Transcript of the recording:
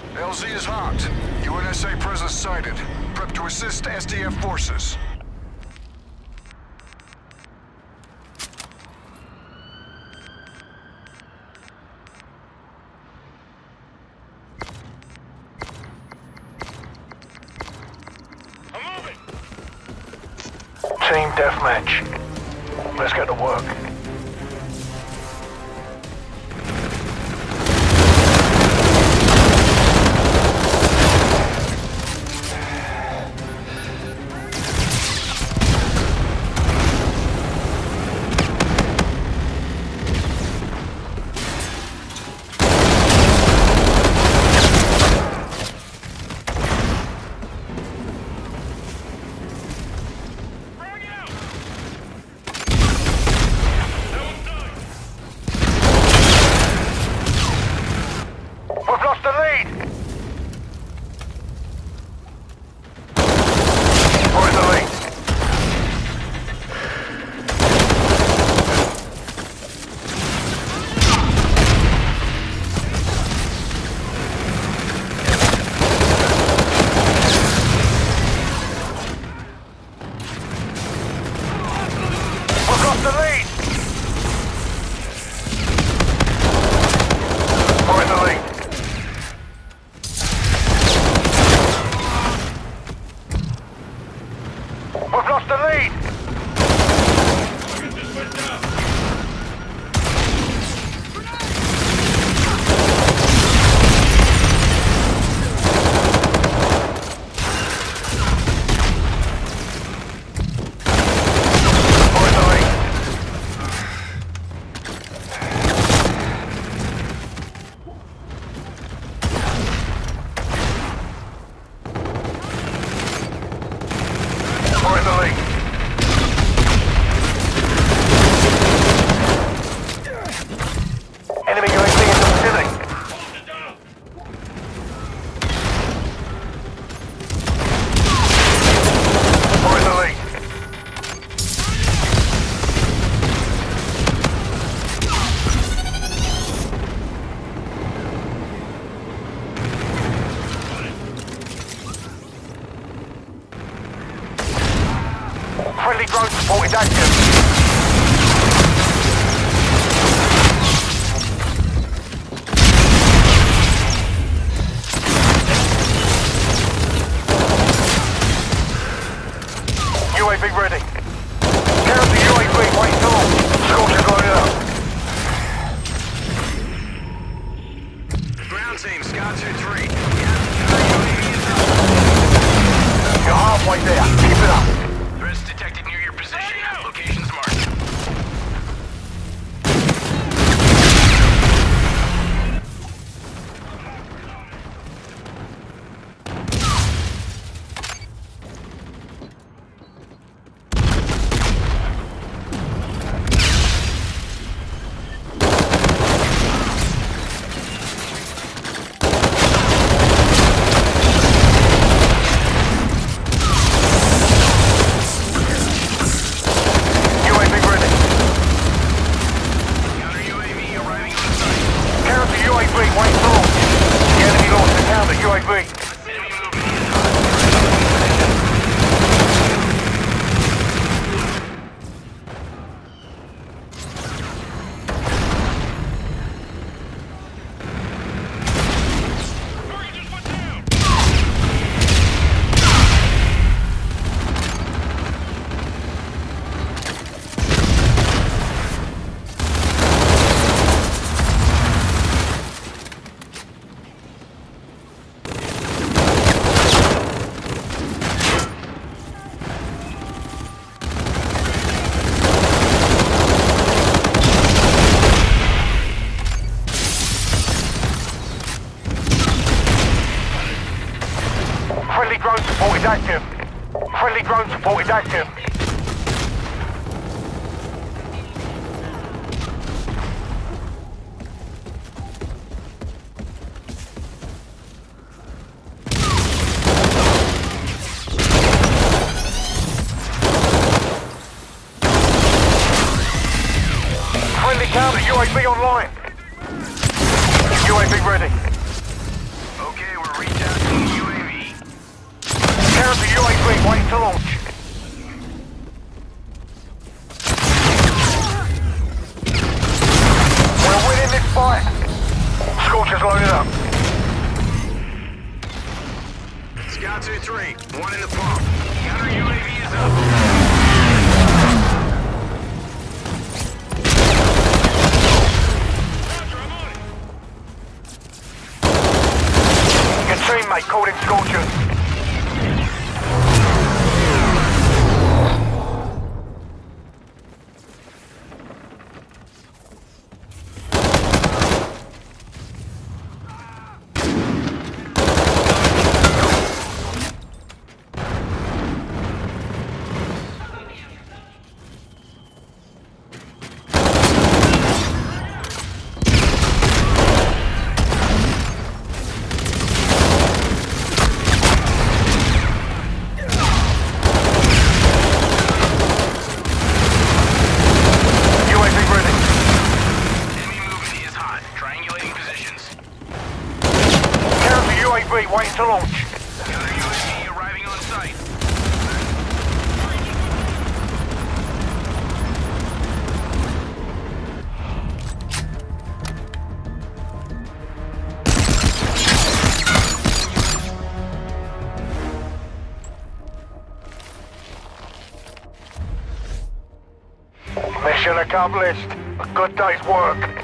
LZ is hot. UNSA presence sighted. Prep to assist SDF forces. I'm moving! Team deathmatch. Let's get to work. We've lost the lead! We're in the lead. We've lost the lead! We're in the lead. We've lost the lead! Just went down! We're in the lead. We're in the lead. Enemy UAV in the vicinity. Hold it down! We're in the lead. Friendly drone support is active. UAV ready. Count the UAV, wait north. Scorcher's loaded up. Ground team, Scott 2-3. You're halfway there. Keep it up. Threats detected near your position. Locations marked. UAV ready. Counter UAV arriving on site. Count the UAV, wait north. The enemy launched the counter UAV. Target just went down! Friendly drone support is active. Friendly drone support is active. Friendly counter UAV online. UAV ready. Okay, we're Counter UAV waiting to launch. We're winning this fight. Scorcher's loaded up. Scout 2-3, one in the pump. Counter UAV is up. Your teammate called in Scorcher. Waiting to launch. Counter UAV arriving on site. Mission accomplished. A good day's work.